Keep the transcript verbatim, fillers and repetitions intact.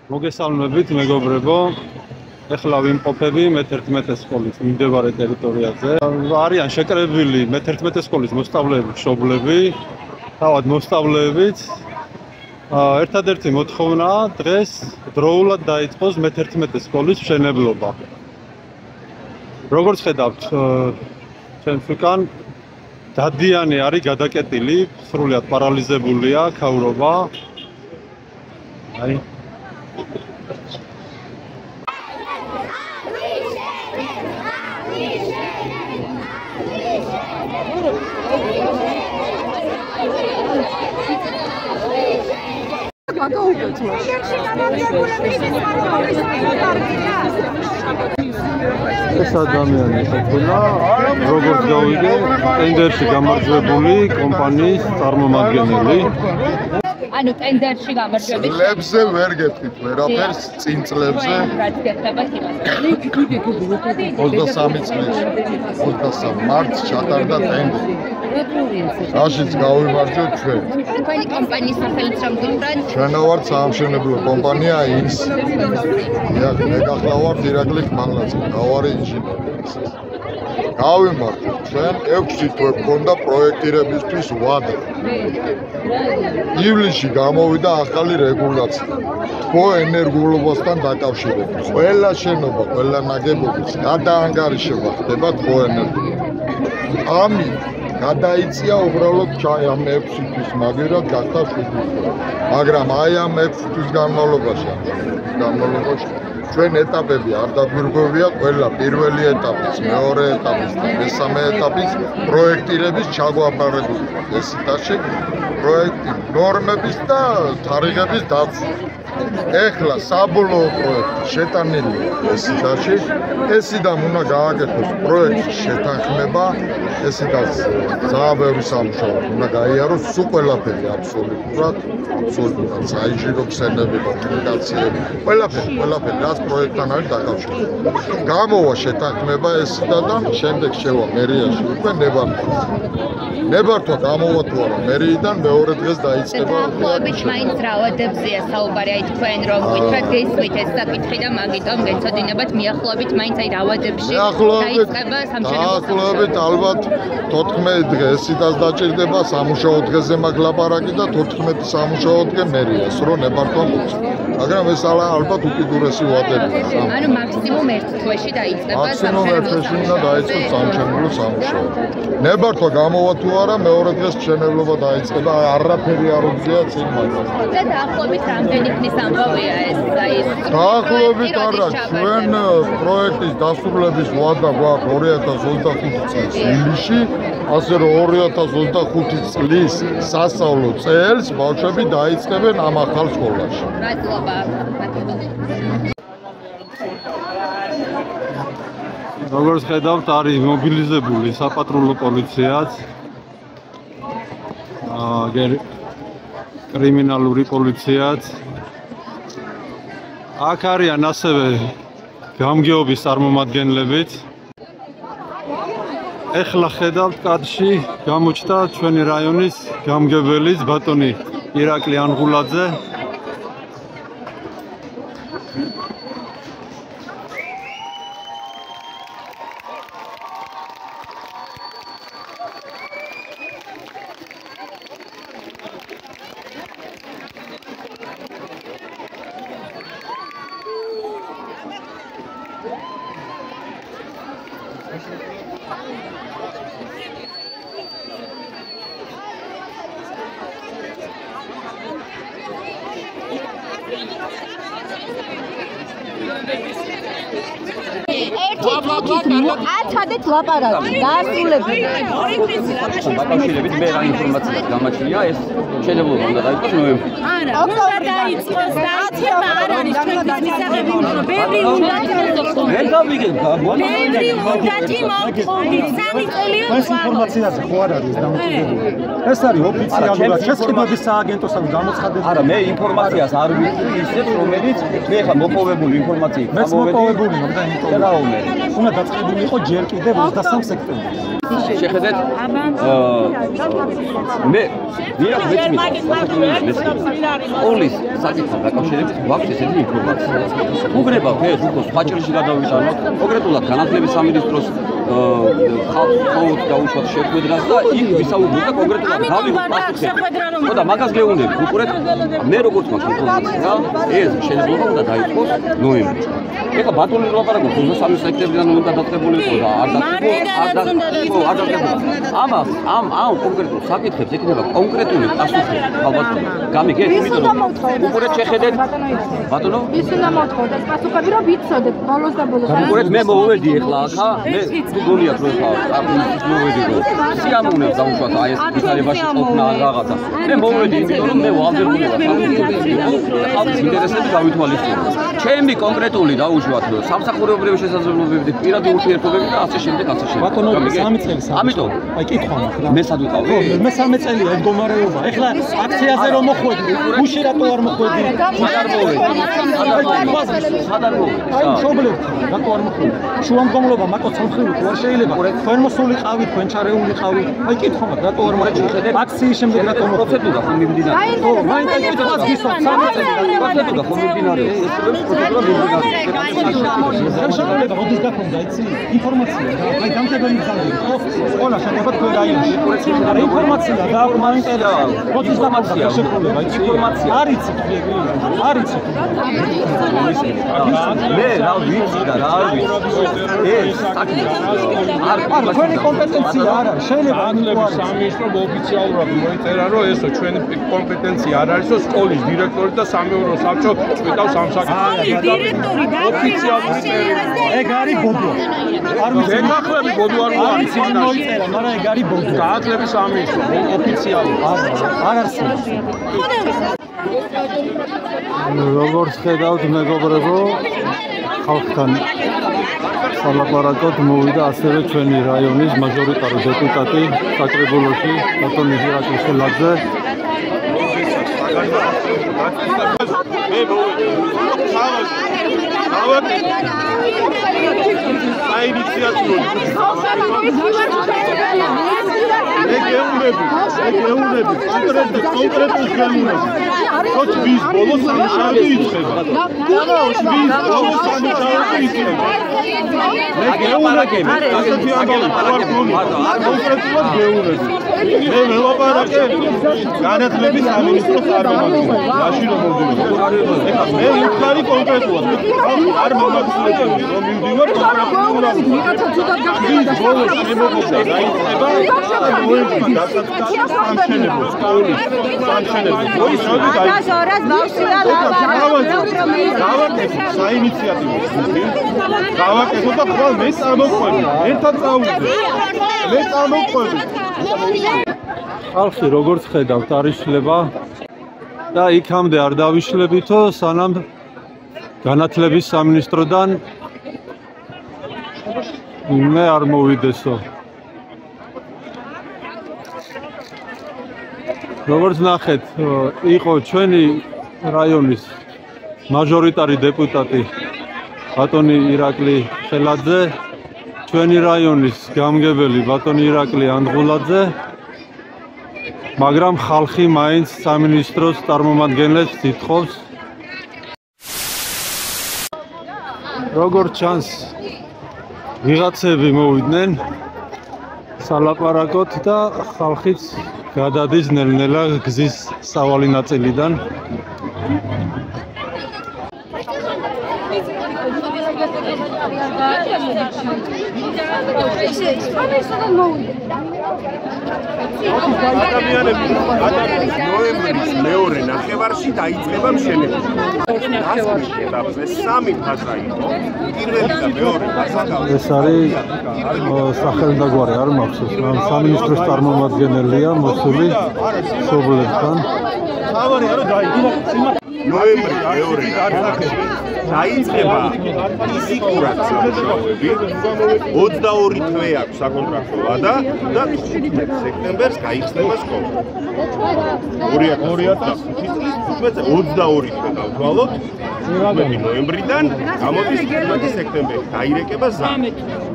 მოგესალმებით მეგობრებო. ეხლა ვიმყოფები მეთერთმეტე სკოლის მიმდებარე ტერიტორიაზე. არიან შეკრებილი მეთერთმეტე სკოლის მოსწავლეები, მშობლები, თავად მოსწავლეებიც. ერთადერთი მოთხოვნაა დღეს დროულად დაიწყოს მეთერთმეტე სკოლის მშენებლობა. როგორც ხედავთ, ჩემს უკან დადიანი არის გადაკეტილი, სრულად პარალიზებულია ქაურობა. აი ეს ადამიანი ხოხილა როგორც გავიგე ტენდერში გამარჯვებული კომპანიის წარმომადგენელი. ანუ ტენდერში გამარჯვების წლებზე ვერ გეტყვით ვერაფერს წინ წლებზე ოცდასამი წლის ოცდასამი მარტს ჩატარდა ტენდერი. რაშიც გავიმარჯვეთ ჩვენ. თქვენი კომპანიის სახელით რომ გითხრათ? ჩვენ ვართ საამშენებლო კომპანია ის. მე გახლავართ ირაკლი ხმალაძე, გავარი ინჟინერი. გავიმარჯვეთ ჩვენ ექვსი თვე გქონდა პროექტირებისთვის ვადა. ივლისში გამოვიდა ახალი რეგულაცია. თბო ენერგიულობასთან დაკავშირებით. ყველა შენობა, ყველა ნაგებობი გადაანგარიშება ხდება თბო ენერგიით. ამით გადაიწია უბრალოდ ამ ექვსი თვის მაგერად გახდა შვიდი თვე. მაგრამ აი ამ ექვსი თვის განმავლობაში განმავლობაში ჩვენ ეტაპები არ დაგვირგვევია ყველა პირველი ეტაპის, მეორე ეტაპის და მესამე ეტაპის პროექტირების ჩაგვაბარებული. ეს იტაში პროექტი ნორმების და თარიღების დაცვა. ეხლა საბოლოო პროექტი შეტანილია ეს იტაში. ესიდან უნდა გააკეთოს პროექტის შეთანხმება. ესიდან ძალიან ბევრი სამუშაო უნდა გაიაროს, სულ ყველაფერი აბსოლუტურად, აბსოლუტურად საინჟინრო ქსელები, კომუნიკაციები, ყველაფერი, ყველაფერი რაც პროექტთან არის დაკავშირებული. გამოვა შეთანხმება ესიდან და შემდეგ შევა მერიაში უკვე ნებართვა. ნებართვა გამოვა თუ არა მერიიდან მეორე დღეს დაიწყება. დაახლოებით მაინც რა ვადებზეა საუბარი, აი თქვენ რომ გითხრათ გესმით ეს საკითხი და მაგიტომ გეცოდინებათ მიახლოებით მაინც აი რა ვადებში დაიწყება სამშენებლო. დაახლოებით ალბათ თოთხმეტი დღე ესიდაც დაჭირდება სამუშაო დღეზე მაგ ლაპარაკი და თოთხმეტი სამუშაო დღე მერიას რო ნებართვა მოხდეს. მაგრამ ეს ალბათ უკიდურესი ვადებია. ანუ მაქსიმუმ ერთ თვეში დაიწყება მაქსიმუმ ერთ თვეში უნდა დაიწყოს სამშენებლო სამუშაო. ნებართვა გამოვა თუ არა მეორე დღეს მშენებლობა დაიწყება, არაფერი არ უგზია წინ მაგას. და დაახლოებით რამდენი ხნის ამბავია ეს აი დაახლოებით არა, ჩვენ პროექტის დასრულების ვადა გვაქვს ორი ათას ოცდახუთი წლის ივლისში, ასე რომ ორი ათას ოცდახუთი წლის სასწავლო წელს ბავშვები დაიწყებენ ამ ახალ სკოლაში. მადლობა. როგორც ხედავთ, არის მობილიზებული საპატრულო პოლიციაც. აა კრიმინალური პოლიციაც. აქ არიან ასევე გამგეობის წარმომადგენლებიც. ეხლა ხედავთ კადრში გამოჩნდა ჩვენი რაიონის გამგებელიც ბატონი ირაკლი ანღულაძე. აცადეთ ლაპარაკი დაასრულებელი. დაკავშირებით მე რა ინფორმაცია გამაჩნია ეს მშენებლობა უნდა დაიწყოს ნოემბერში. არა, უნდა დაიწყოს და აცება არ არის ჩვენთვის მისაღები, რომ ბევრი უნდა მოხდეს. ვერ გავიგებ გამონ. ბევრი უნდა მოხდეს. სამი წელია ეს ინფორმაციაზე ხო არ არის დამოკიდებული. ეს არის ოფიციალურად შესყიდვების სააგენტოსთან გამოცხადებული. არა, მე ინფორმაციას არ ვიცი ისეთ რომელიც მე ხა მოპოვებული ინფორმაციით მეც მოპოვებული, მაგრამ იმიტომ რა უმე. უნდა დაწყებული იყო ჯერ კიდევ ოცდასამი სექტემბერს. შეხედეთ მე ვიღაც მეცნიერებს სკოლის საკითხთან დაკავშირებით გვაქვს ესეთი ინფორმაცია. უგრებავთ ეს უკვე სხვა ჭრილში გადავიტანოთ, კონკრეტულად განათლების სამინისტროს ხალხს დაუშვათ შეხვედრას და იქ ვისაუბროთ და კონკრეტულად გავიღოთ პასუხი. ხოდა მაგას გეუბნები, უყურეთ, მე როგორც მაქვს ინფორმაცია, ეს შეიძლება უნდა დაიწყოს ნოემბერში. ეხლა ბატონი ლაპარაკობს ოცდამესამე სექტემბრიდან უნდა დაწყებული იყო და არ დაწყებულ, არ დაწყებულ. ამას ამ ამ კონკრეტულ საკითხებს ექნება კონკრეტული პასუხი ალბათ გამიგეთ, იმიტომ რომ უყურეთ შეხედეთ ბატონო ის უნდა მოთხოვდეს პასუხები რომ ვიცოდეთ ბოლოს და ბოლოს. უყურეთ მე მოვედი ეხლა ახლა მე გონიათ რომ ხა ის მოვედი რომ სიამოვნებს დაუშვათ აი ეს ვითარებაში ყოფნა რაღაცა. მე მოვედი იმიტომ რომ მე ვალდებული ვარ ხალხის ინტერესები გავითვალისწინო. ჩემი კონკრეტული დაუშვათ რომ სამსახურებრივი შესაძლებლობები, პირადი ურთიერთობები და ასე შემდეგ, ასე შემდეგ. ბატონო სამი წელი ამიტომ აი კითხვა მაქვს რა. მე სად ვიყავ? მე სამი წელია ეს მდგომარეობა. ეხლა აქციაზე რომ მოხვედი, გუში რატო არ მოხვედი? არ მოვედი. არ მოვედი. აი მშობლებთან რატო არ მოხვედი? შუამდგომლობა მაკოც მომხრივი თუ არ შეიძლება? თქვენ მოსულიყავით, თქვენ ჩარეულიყავით. აი კითხვა მაქვს რატო არ მოხვედი? აქციის შემდეგ რატო მოხვედი? პროცედურა ხომ მიმდინარეობს. ხო, მაინც აი კითხავს გისვათ სამი წელი. პროცედურა ხომ მიმდინარეობს. ეს პროცედურა მიმდინარეობს. δεν შეიძლება როდის გაქონდა იცი ინფორმაცია და აი დამტებელი გზავდი ხო სკოლა შეიძლება თქვენ რაიონში არა ინფორმაცია და მაინტერესა როდის დამახსია შექმნება იცი ინფორმაცია არ იცი არ იცი მე რა ვიცი და რა არ ვიცი ეს საქმე არ არ თქვენი კომპეტენცია არ არის შეიძლება განათლების სამინისტრომ ოფიციალურად მოიწერა რომ ესო ჩვენი კომპეტენცია არ არისო სკოლის დირექტორი და სამეურნეო საბჭო ჭვიდავს ამ საკითხს დირექტორი და ოფიციალური ეგ არის ბოდო. არ ვიცი, განახლები ბოდო არ არის. არ მოიწერა, მაგრამ ეგ არის ბოდო. განათლების სამინისტრო ოფიციალურად არ არსებობს. როგორც ხედავთ, მეგობრებო, ხალხთან სალაპარაკოდ მოვიდა ასევე ჩვენი რაიონის მაჟორიტარი დეპუტატი საკრებულოში, ბატონი ირაკლი ხელაძე. მე მოვედი. საინიციატივო ეგეუნები ეგეუნები კონკრეტულ კონკრეტულ გემუნები ხოჭვის ბოლოს სამშაბათი იწყება ხოჭვის ბოლოს სამშაბათი იწყება ეგეუნები ასეთი ამბავი არ კონკრეტულად გეუნები მე ველაპარაკე განათლების სამინისტროს წარმომადგენლებს რაში რომ მოვდივარ ეხლა მე ვიხარი კონკრეტულად არ მომაგზავნებდი რომ მივდივარ კონკრეტულად ხოჭვის ბოლოს შემოგოჩა დაიწყება მოეწყო დასაწყისი სამშენებლო სკოლის სამშენებლო მოიცოდი გავაკეთე საინიციატივო ჯგუფი გავაკეთე და ხვალ მე წამოყვები ერთად წავიდე მე წამოყვები ხალხი როგორც ხედავთ არის შლება და იქამდე არ დავიშლებითო სანამ განათლების სამინისტროდან მე არ მოვიდესო როგორც ნახეთ იყო ჩვენი რაიონის მაჟორიტარი დეპუტატი ბატონი ირაკლი ხელაძე ჩვენი რაიონის გამგებელი ბატონი ირაკლი ანდღულაძე მაგრამ ხალხი მაინც სამინისტროს წარმომადგენლებს ითხოვს როგორც ჩანს ვიღაცები მოვიდნენ სალაპარაკოთ და ხალხიც გადადის ნელ-ნელა გზის სავალი ნაწილიდან ნოემბრის მეორე ნახევარში დაიწყება მშენებლობა. სამი ფაზა იყო. პირველი და მეორე დასაკავე. ეს არის სახელმწიფოგვარი არ მახსოვს, სამინისტროს წარმომადგენელია მოსული მშობლებთან. თავარი არა დაიწყო. ნოემბრის მეორე ნახევარში დაიწყება ფიზიკურად სამუშაოები. ოცდაორი თვე აქვს საკონტრაქტო ვადა და ხუთი სექტემბერს გაიხსნება სკოლა. ორი ათას წლის თხუთმეტი ოცდაორი თვე დავთვალოთ. ნოემბრიდან გამოდის თხუთმეტი სექტემბერი. დაირეკება ზამთარი.